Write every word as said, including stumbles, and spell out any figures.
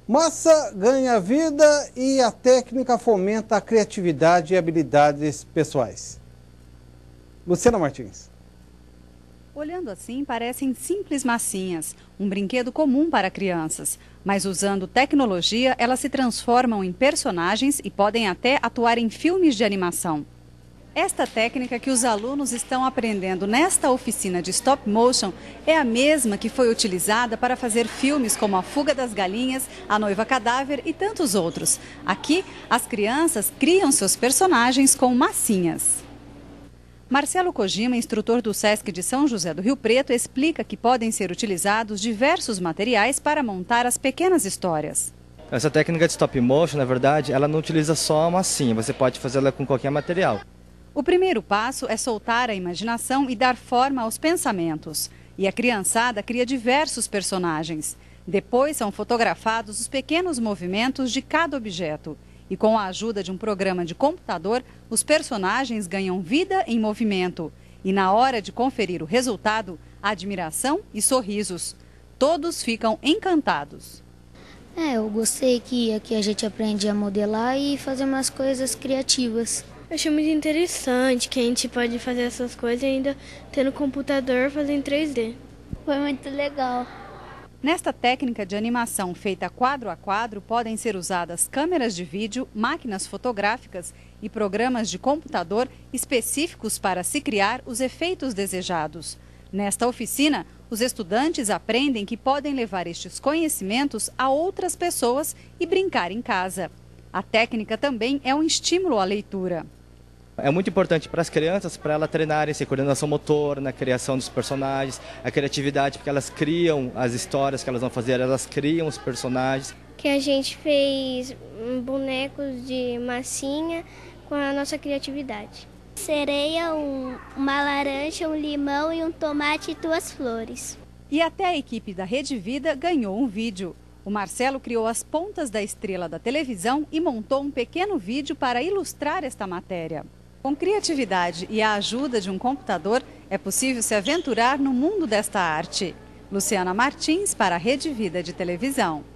Massa ganha vida e a técnica fomenta a criatividade e habilidades pessoais. Luciana Martins. Olhando assim, parecem simples massinhas, um brinquedo comum para crianças. Mas usando tecnologia, elas se transformam em personagens e podem até atuar em filmes de animação. Esta técnica que os alunos estão aprendendo nesta oficina de stop motion é a mesma que foi utilizada para fazer filmes como A Fuga das Galinhas, A Noiva Cadáver e tantos outros. Aqui, as crianças criam seus personagens com massinhas. Marcelo Kojima, instrutor do SESC de São José do Rio Preto, explica que podem ser utilizados diversos materiais para montar as pequenas histórias. Essa técnica de stop motion, na verdade, ela não utiliza só a massinha, você pode fazê-la com qualquer material. O primeiro passo é soltar a imaginação e dar forma aos pensamentos. E a criançada cria diversos personagens. Depois são fotografados os pequenos movimentos de cada objeto. E com a ajuda de um programa de computador, os personagens ganham vida em movimento. E na hora de conferir o resultado, admiração e sorrisos. Todos ficam encantados. É, eu gostei que aqui a gente aprende a modelar e fazer umas coisas criativas. Eu achei muito interessante que a gente pode fazer essas coisas e ainda ter no computador fazer em três D. Foi muito legal. Nesta técnica de animação feita quadro a quadro, podem ser usadas câmeras de vídeo, máquinas fotográficas e programas de computador específicos para se criar os efeitos desejados. Nesta oficina, os estudantes aprendem que podem levar estes conhecimentos a outras pessoas e brincar em casa. A técnica também é um estímulo à leitura. É muito importante para as crianças, para elas treinarem essa coordenação motora, na criação dos personagens, a criatividade, porque elas criam as histórias que elas vão fazer, elas criam os personagens. Que a gente fez bonecos de massinha com a nossa criatividade. Sereia, um, uma laranja, um limão e um tomate e duas flores. E até a equipe da Rede Vida ganhou um vídeo. O Marcelo criou as pontas da estrela da televisão e montou um pequeno vídeo para ilustrar esta matéria. Com criatividade e a ajuda de um computador, é possível se aventurar no mundo desta arte. Luciana Martins para a Rede Vida de Televisão.